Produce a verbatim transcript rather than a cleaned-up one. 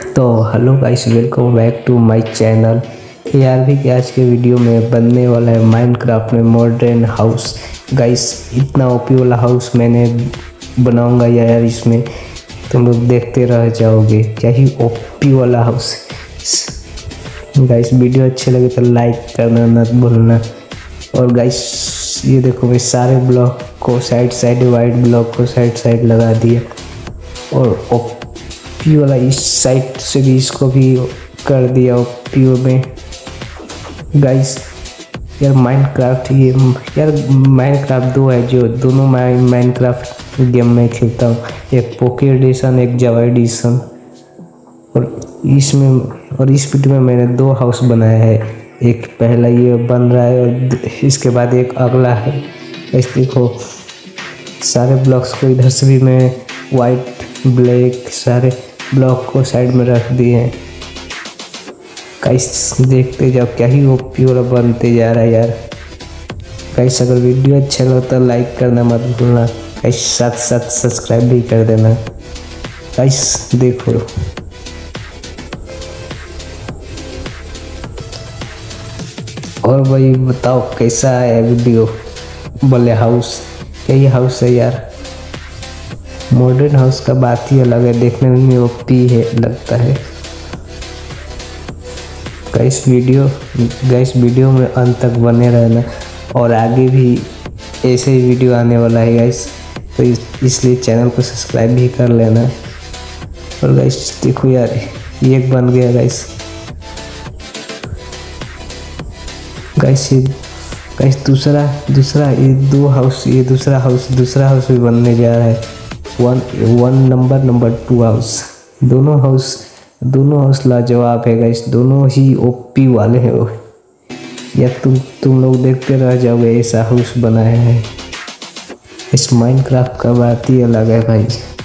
तो hello guys, welcome back to my channel. यार भी कि आज के वीडियो में बनने वाला है माइनक्राफ्ट में मॉडर्न हाउस। गाइस इतना ओपी वाला हाउस मैंने बनाऊंगा यार, इसमें तुम लोग देखते रह जाओगे। क्या ही ओपी वाला हाउस। गाइस वीडियो अच्छे लगे तो लाइक करना मत भूलना। और गाइस ये देखो, मैं सारे ब्लॉक को साइड साइड वाइट ब्लॉक को साइड साइड लगा दिया और ओपी वाला इस साइड से भी इसको भी कर दिया ओपी में। गाइस यार माइनक्राफ्ट ये यार माइनक्राफ्ट दो है जो दोनों मैं माइनक्राफ्ट गेम में खेलता हूँ, एक पोके एडिशन एक जावा एडिशन। और इसमें और इस वीडियो में मैंने दो हाउस बनाया है, एक पहला ये बन रहा है और इसके बाद एक अगला है। इस देखो सारे ब्लॉक्स को इधर से भी मैं वाइट ब्लैक सारे ब्लॉक को साइड में रख दिए हैं। गाइस देखते जाओ क्या ही ओपी वाला बनते जा रहा है यार। गाइस अगर वीडियो अच्छा लगता है लाइक करना मत भूलना। गाइस साथ साथ सब्सक्राइब भी कर देना। गाइस देखो और भाई बताओ कैसा है वीडियो। बोले हाउस, यही हाउस है यार। मॉडर्न हाउस का बात ही अलग है, देखने में ओपी है लगता है। गाइस वीडियो गाइस वीडियो में अंत तक बने रहना और आगे भी ऐसे ही वीडियो आने वाला है गाइस, तो इस, इसलिए चैनल को सब्सक्राइब भी कर लेना। और गाइस देखो यार ये एक बन गया गाइस। गाइस ये गाइस दूसरा दूसरा ये दो हाउस ये दूसरा हाउस दूसरा हाउस भी बनने जा रहा है। One one number number two house, दोनों हाउस दोनों हाउस लाजवाब है गाइस, दोनों ही ओपी वाले हैं। वो या तुम तुम लोग देखते रह जाओगे, ऐसा हाउस बनाया है। इस माइनक्राफ्ट का बात ही अलग है भाई।